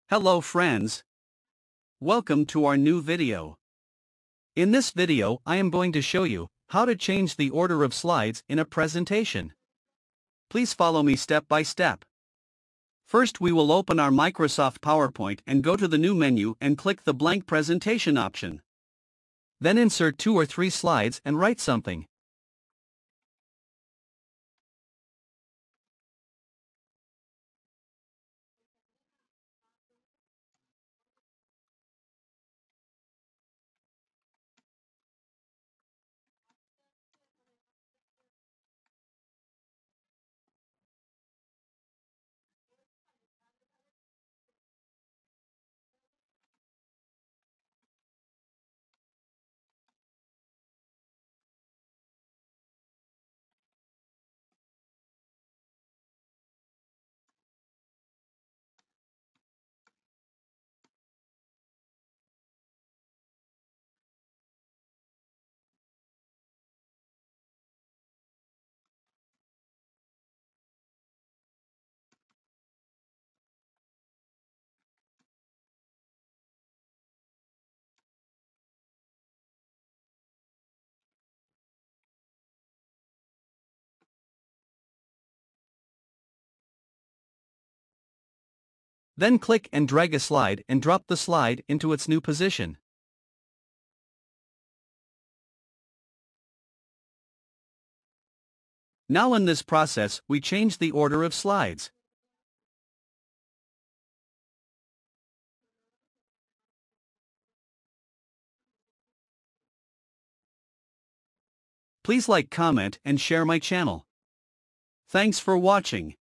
Hello friends. Welcome to our new video. In this video I am going to show you how to change the order of slides in a presentation. Please follow me step by step. First we will open our Microsoft PowerPoint and go to the new menu and click the blank presentation option. Then insert 2 or 3 slides and write something. Then click and drag a slide and drop the slide into its new position. Now in this process we change the order of slides. Please like, comment and share my channel. Thanks for watching.